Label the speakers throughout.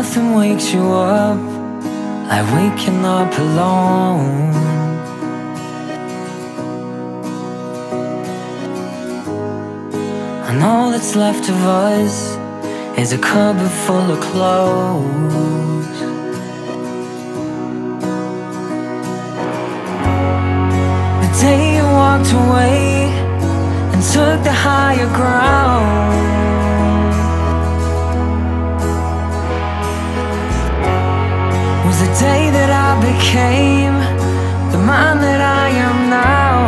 Speaker 1: Nothing wakes you up like waking up alone. And all that's left of us is a cupboard full of clothes. The day you walked away and took the higher ground was the day that I became the man that I am now.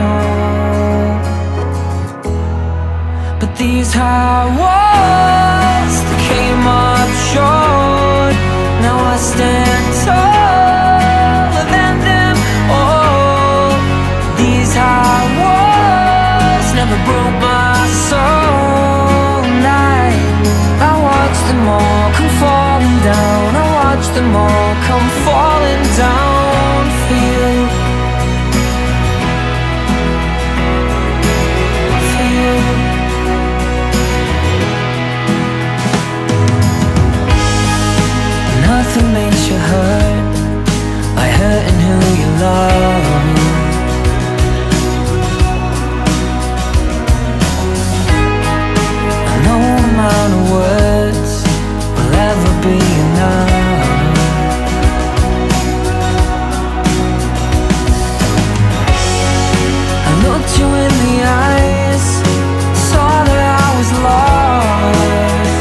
Speaker 1: But these high walls that came up short, now I stand taller than them all. These high walls never broke my soul. I watched them all come falling down. I watched them all come falling down for you. For you. Nothing makes you hurt like hurting who you love. No amount of words will ever be enough. I looked you in the eyes, saw that I was lost.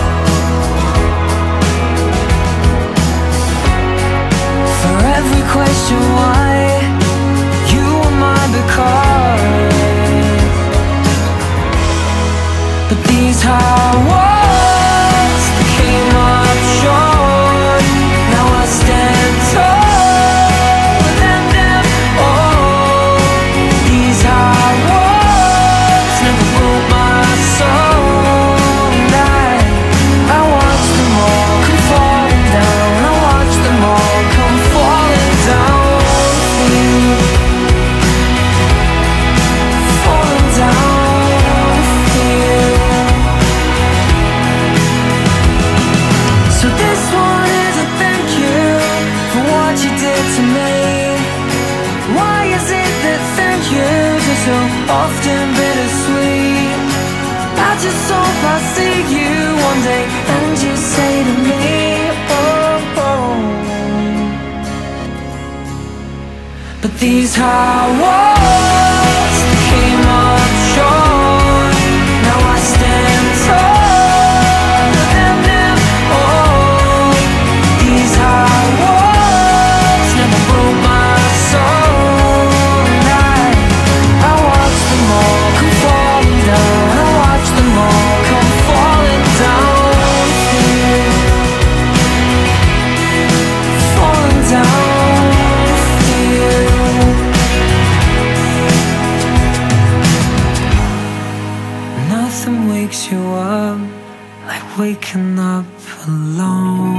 Speaker 1: For every question why, you were mine because. But these high walls that came up short, now I stand taller than them all. These high walls never broke my soul. I watched them all come falling down. I watched them all come falling down for you. Falling down. So this one is a thank you for what you did to me. Why is it that thank yous are so often bittersweet? I just hope I see you one day and you say to me, oh, oh. But these high walls that came up short, now I stand tall. Nothing wakes you up like waking up alone.